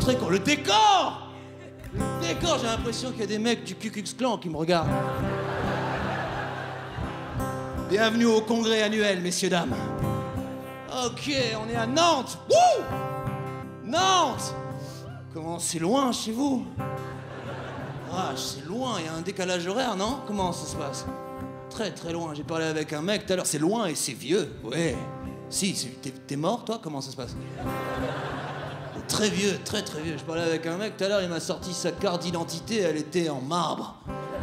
très con. Le décor! Le décor, j'ai l'impression qu'il y a des mecs du Ku Klux Klan qui me regardent. Bienvenue au congrès annuel, messieurs, dames. Ok, on est à Nantes. Wouh! Nantes! Comment, c'est loin chez vous? Ah, c'est loin, il y a un décalage horaire, non? Comment ça se passe? Très très loin, j'ai parlé avec un mec tout à l'heure, c'est loin et c'est vieux. Ouais. Si, t'es mort toi? Comment ça se passe? Très vieux, très très vieux. Je parlais avec un mec tout à l'heure, il m'a sorti sa carte d'identité, elle était en marbre.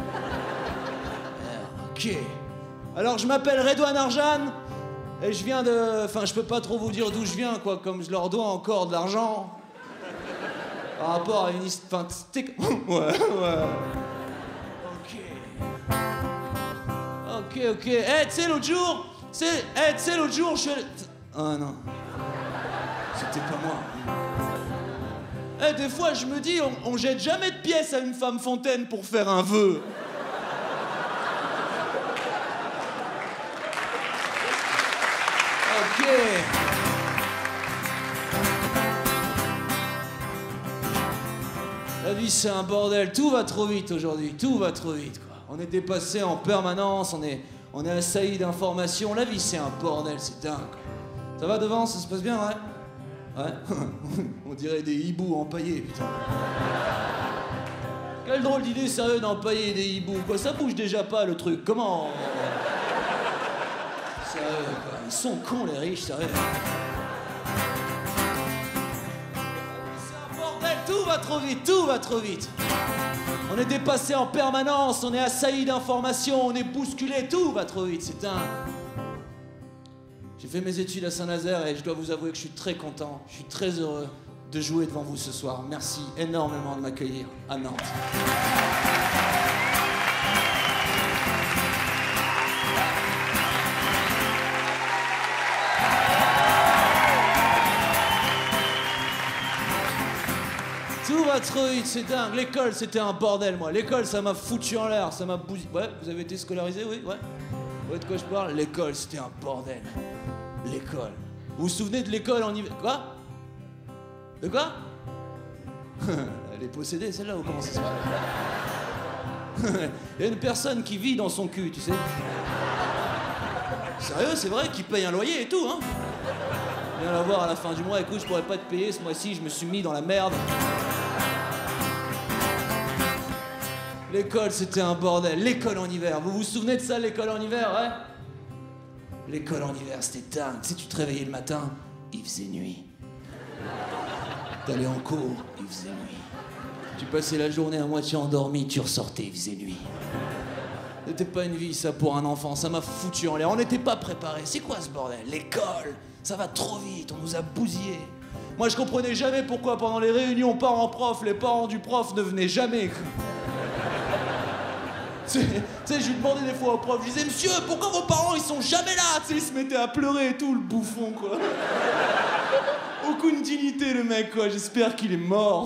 Ok. Alors je m'appelle Redouane Arjan, et je viens de... Enfin, je peux pas trop vous dire d'où je viens, quoi, comme je leur dois encore de l'argent. Par rapport à une histoire... Enfin, c'était... Ouais. Ok. Tu sais, l'autre jour... Tu sais, l'autre jour, je suis allé... Ah non. C'était pas moi. Des fois, je me dis, on jette jamais de pièces à une femme fontaine pour faire un vœu. Ok. La vie, c'est un bordel. Tout va trop vite aujourd'hui. Tout va trop vite, quoi. On est dépassé en permanence. On est assailli d'informations. La vie, c'est un bordel. C'est dingue, quoi. Ça va devant? Ça se passe bien, ouais? Ouais. On dirait des hiboux empaillés, putain. Quelle drôle d'idée, sérieux, d'empailler des hiboux, quoi. Ça bouge déjà pas, le truc. Comment? Sérieux, quoi. Ils sont cons, les riches, sérieux. C'est un bordel, tout va trop vite, tout va trop vite. On est dépassé en permanence, on est assailli d'informations, on est bousculé, tout va trop vite, c'est dingue. J'ai fait mes études à Saint-Nazaire et je dois vous avouer que je suis très content, je suis très heureux de jouer devant vous ce soir. Merci énormément de m'accueillir à Nantes. Tout va trop vite, c'est dingue. L'école, c'était un bordel, moi. L'école, ça m'a foutu en l'air, ça m'a bousillé. Ouais, vous avez été scolarisé, oui, ouais. Vous voyez de quoi je parle? L'école, c'était un bordel. L'école. Vous vous souvenez de l'école en hiver? Quoi? De quoi? Elle est possédée, celle-là, ou comment ça se passe? Il y a une personne qui vit dans son cul, tu sais. Sérieux, c'est vrai, qui paye un loyer et tout, hein. Viens la voir à la fin du mois, écoute, je pourrais pas te payer ce mois-ci, je me suis mis dans la merde. L'école, c'était un bordel. L'école en hiver. Vous vous souvenez de ça, l'école en hiver, ouais? L'école en hiver, c'était dingue. Tu sais, tu te réveillais le matin, il faisait nuit. T'allais en cours, il faisait nuit. Tu passais la journée à moitié endormi, tu ressortais, il faisait nuit. C'était pas une vie, ça, pour un enfant. Ça m'a foutu en l'air. On n'était pas préparés. C'est quoi ce bordel? L'école, ça va trop vite. On nous a bousillés. Moi, je comprenais jamais pourquoi, pendant les réunions parents-prof, les parents du prof ne venaient jamais. Tu sais, je lui demandais des fois au prof, je disais, monsieur, pourquoi vos parents, ils sont jamais là? Tu sais, il se mettait à pleurer et tout, le bouffon, quoi. Aucune dignité, le mec, quoi. J'espère qu'il est mort.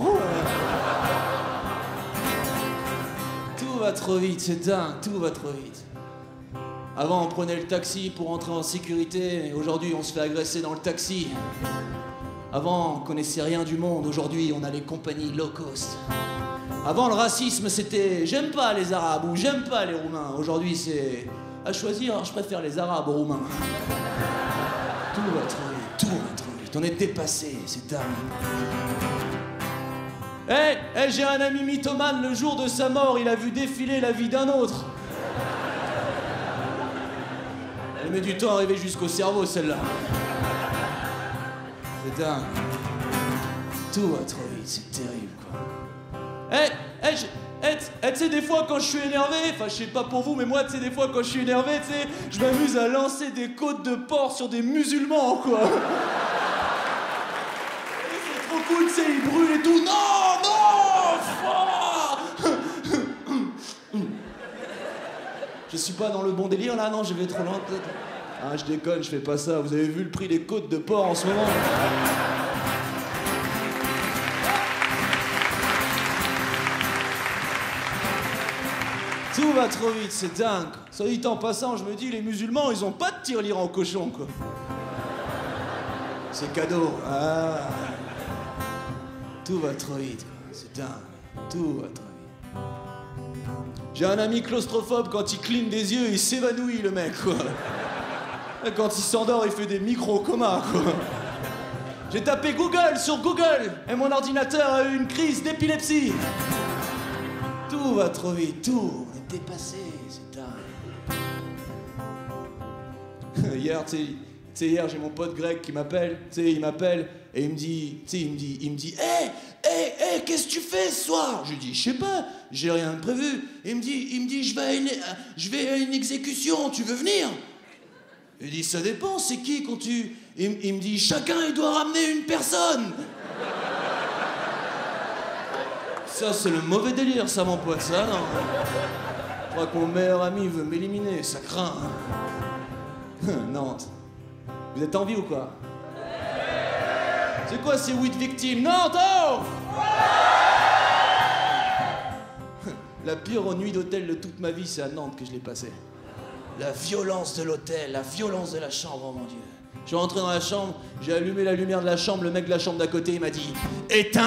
Tout va trop vite, c'est dingue, tout va trop vite. Avant, on prenait le taxi pour entrer en sécurité, et aujourd'hui, on se fait agresser dans le taxi. Avant, on connaissait rien du monde, aujourd'hui, on a les compagnies low cost. Avant, le racisme, c'était « j'aime pas les Arabes » ou « j'aime pas les Roumains ». Aujourd'hui, c'est « à choisir, je préfère les Arabes aux Roumains ». Tout va trop vite, tout va trop vite. On est dépassé, c'est dingue. J'ai un ami mythomane, le jour de sa mort, il a vu défiler la vie d'un autre. Elle met du temps à arriver jusqu'au cerveau, celle-là. C'est dingue. Tout va trop vite, c'est terrible, quoi. Tu sais, des fois, quand je suis énervé, enfin, je sais pas pour vous, mais moi, tu sais, des fois, quand je suis énervé, tu sais, je m'amuse à lancer des côtes de porc sur des musulmans, quoi. C'est trop cool, tu sais, ils brûlent et tout. Non, non, Je suis pas dans le bon délire, là, non, je vais trop loin, peut-être. Ah, je déconne, je fais pas ça. Vous avez vu le prix des côtes de porc en ce moment? Tout va trop vite, c'est dingue. Soit dit en passant, je me dis, les musulmans, ils ont pas de tirelire en cochon, quoi. C'est cadeau. Ah. Tout va trop vite, quoi. C'est dingue. Tout va trop vite. J'ai un ami claustrophobe, quand il cligne des yeux, il s'évanouit, le mec, quoi. Et quand il s'endort, il fait des micro-comas, quoi. J'ai tapé Google sur Google et mon ordinateur a eu une crise d'épilepsie. Tout va trop vite, tout. On est dépassé, c'est dingue. Hier, tu sais, hier, j'ai mon pote grec qui m'appelle, tu sais, il m'appelle et il me dit, tu sais, il me dit, hé, qu'est-ce que tu fais ce soir? Je lui dis, je sais pas, j'ai rien de prévu. Et il me dit, je vais à une exécution, tu veux venir? Il dit, ça dépend, c'est qui quand tu... Il me dit, chacun, il doit ramener une personne. Ça, c'est le mauvais délire, ça, mon pote, ça, non. Je crois que mon meilleur ami veut m'éliminer, ça craint. Hein. Nantes. Vous êtes en vie ou quoi? C'est quoi ces 8 victimes? Nantes, oh! La pire nuit d'hôtel de toute ma vie, c'est à Nantes que je l'ai passée. La violence de l'hôtel, la violence de la chambre, oh mon Dieu. Je suis rentré dans la chambre, j'ai allumé la lumière de la chambre, le mec de la chambre d'à côté, il m'a dit « Éteins !»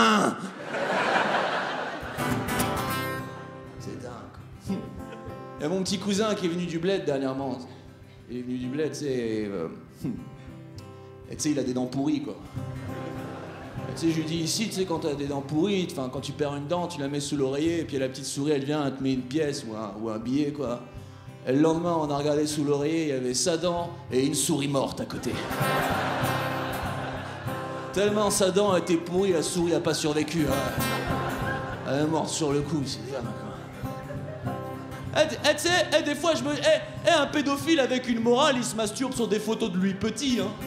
C'est dingue. Il y a mon petit cousin qui est venu du bled dernièrement. Il est venu du bled, tu sais, et tu sais, il a des dents pourries, quoi. Tu sais, je lui dis ici, tu sais, quand t'as des dents pourries, quand tu perds une dent, tu la mets sous l'oreiller, et puis la petite souris, elle vient, elle te met une pièce ou un billet, quoi. Et le lendemain, on a regardé sous l'oreiller, il y avait sa dent et une souris morte à côté. Tellement sa dent a été pourrie, la souris a pas survécu. Hein. Elle est morte sur le coup, c'est dingue, quoi. Tu sais, des fois, je me... un pédophile avec une morale, il se masturbe sur des photos de lui petit, hein.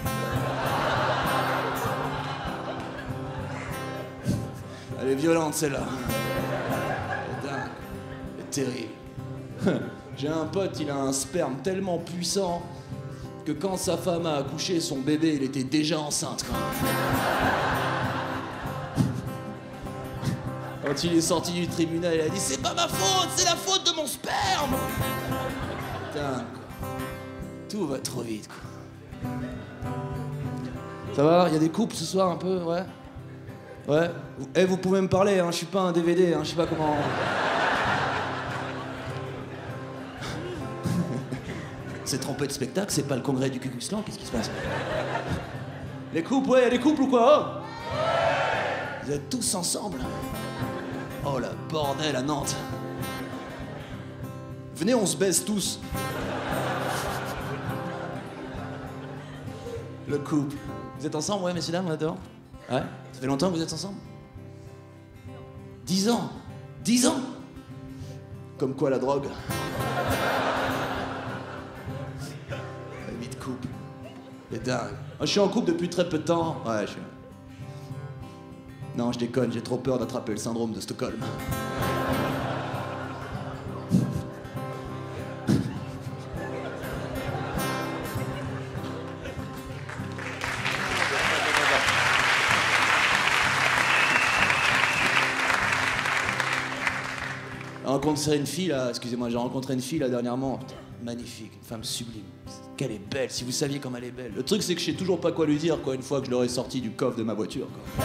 Elle est violente, celle-là. Elle est dingue. Elle est terrible. J'ai un pote, il a un sperme tellement puissant que quand sa femme a accouché, son bébé, il était déjà enceinte, quoi. Quand il est sorti du tribunal, il a dit « C'est pas ma faute, c'est la faute de mon sperme !» Putain, quoi. Tout va trop vite, quoi. Ça va? Il y a des couples ce soir, un peu, ouais? Ouais? Vous pouvez me parler, hein, je suis pas un DVD, hein, je sais pas comment... C'est trompé de spectacle, c'est pas le congrès du Ku Klux Klan, qu'est-ce qui se passe? Les couples, ouais, y a des couples ou quoi? Oh, vous êtes tous ensemble? Oh la bordel à Nantes. Venez, on se baise tous. Le couple. Vous êtes ensemble, ouais, messieurs, dames, là-dedans? Ouais? Ça fait longtemps que vous êtes ensemble? 10 ans. 10 ans? Comme quoi la drogue? La vie de couple. C'est dingue. Moi, je suis en couple depuis très peu de temps. Ouais, je suis... Non, je déconne, j'ai trop peur d'attraper le syndrome de Stockholm. J'ai rencontré une fille là, excusez-moi, j'ai rencontré une fille là dernièrement, putain, magnifique, une femme sublime. Qu'elle est belle, si vous saviez comme elle est belle. Le truc c'est que je sais toujours pas quoi lui dire, quoi, une fois que je l'aurai sortie du coffre de ma voiture, quoi.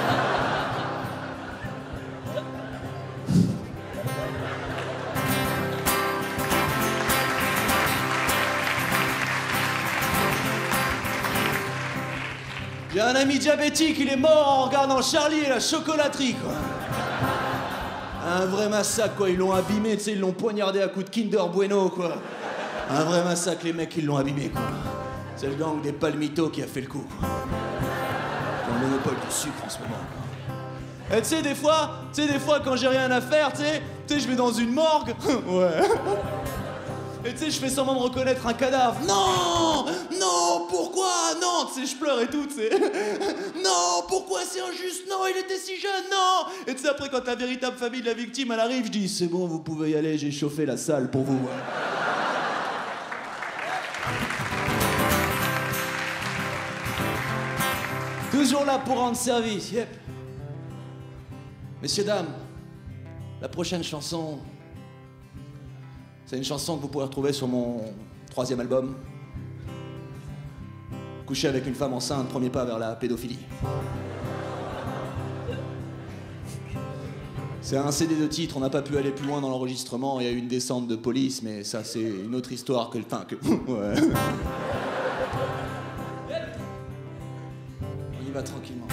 J'ai un ami diabétique, il est mort en regardant Charlie et la chocolaterie, quoi. Un vrai massacre, quoi, ils l'ont abîmé, tu sais, ils l'ont poignardé à coups de Kinder Bueno, quoi. Un vrai massacre, les mecs, ils l'ont abîmé, quoi. C'est le gang des Palmitos qui a fait le coup, quoi. Dans le monopole du sucre en ce moment, quoi. Et tu sais, des fois, quand j'ai rien à faire, tu sais, je vais dans une morgue. Ouais. Et tu sais, je fais semblant de reconnaître un cadavre. Non! Non, pourquoi? Non, tu sais, je pleure et tout, tu sais. Non, pourquoi c'est injuste? Non, il était si jeune, non! Et tu sais, après, quand la véritable famille de la victime, elle arrive, je dis, c'est bon, vous pouvez y aller, j'ai chauffé la salle pour vous. Toujours là pour rendre service, yep. Messieurs, dames, la prochaine chanson... C'est une chanson que vous pourrez retrouver sur mon 3e album. Coucher avec une femme enceinte, premier pas vers la pédophilie. C'est un CD de titre, on n'a pas pu aller plus loin dans l'enregistrement, il y a eu une descente de police, mais ça c'est une autre histoire que le... Enfin, que... Ouais. On y va tranquillement.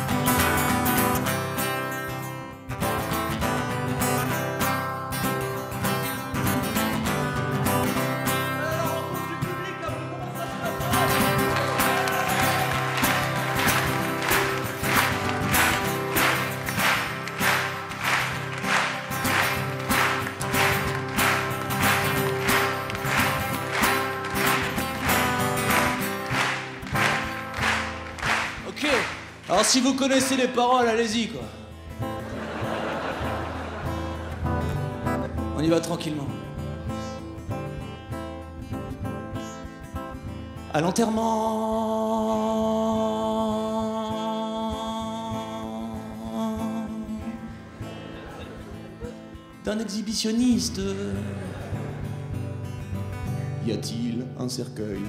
Alors si vous connaissez les paroles, allez-y quoi. On y va tranquillement. À l'enterrement d'un exhibitionniste, y a-t-il un cercueil?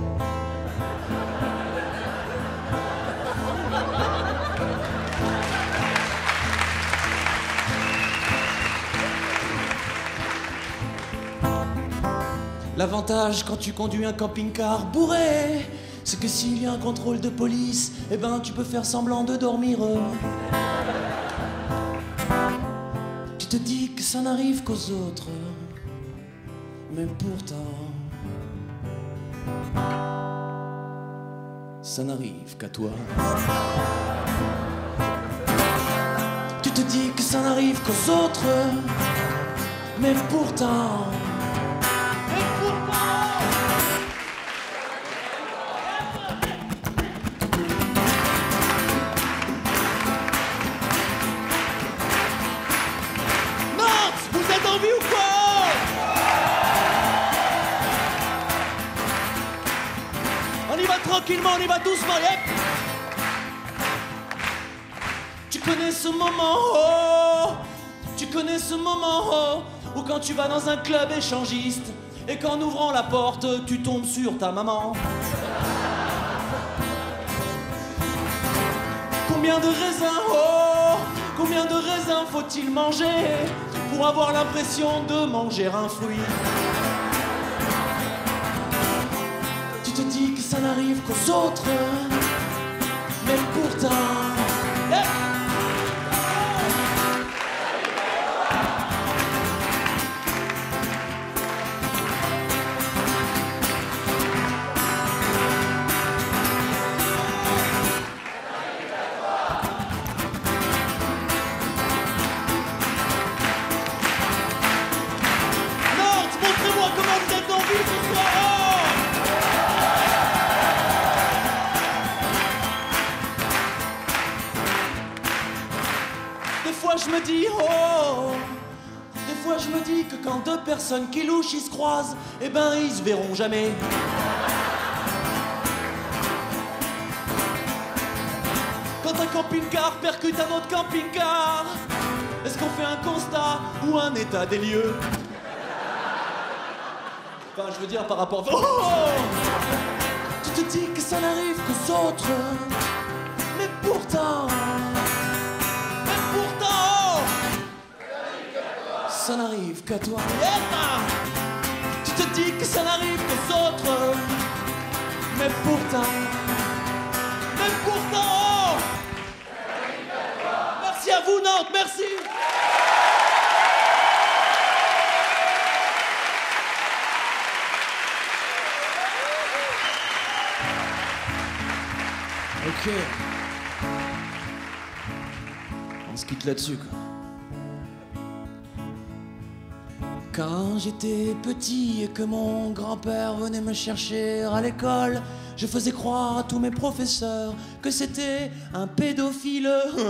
L'avantage quand tu conduis un camping-car bourré, c'est que s'il y a un contrôle de police, eh ben tu peux faire semblant de dormir. Tu te dis que ça n'arrive qu'aux autres, mais pourtant ça n'arrive qu'à toi. Tu te dis que ça n'arrive qu'aux autres, mais pourtant on y va tranquillement, on y va doucement, yep. Tu connais ce moment, oh, tu connais ce moment, oh, où quand tu vas dans un club échangiste et qu'en ouvrant la porte, tu tombes sur ta maman. Combien de raisins, oh, combien de raisins faut-il manger pour avoir l'impression de manger un fruit? Tu te dis que ça n'arrive qu'aux autres, mais pourtant... Yeah. Nantes, montrez-moi comment vous êtes en vie ce soir. Des fois je me dis, oh, des fois je me dis que quand deux personnes qui louchent, ils se croisent, eh ben ils se verront jamais. Quand un camping-car percute un autre camping-car, est-ce qu'on fait un constat ou un état des lieux? Enfin, je veux dire par rapport... Oh, tu te dis que ça n'arrive qu'aux autres, mais pourtant... ça n'arrive qu'à toi. Tu te dis que ça n'arrive qu'aux autres, mais pourtant... Merci à vous Nantes, merci. Ok. On se quitte là-dessus quoi. Quand j'étais petit et que mon grand-père venait me chercher à l'école, je faisais croire à tous mes professeurs que c'était un pédophile.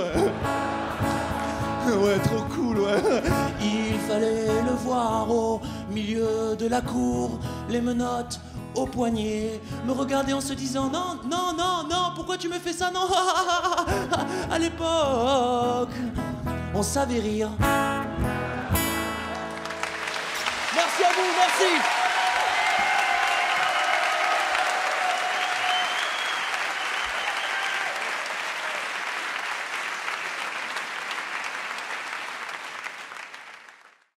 Ouais, trop cool, ouais. Il fallait le voir au milieu de la cour, les menottes au poignet, me regarder en se disant non, non, non, non, pourquoi tu me fais ça, non. À l'époque, on savait rire. Merci à vous, merci.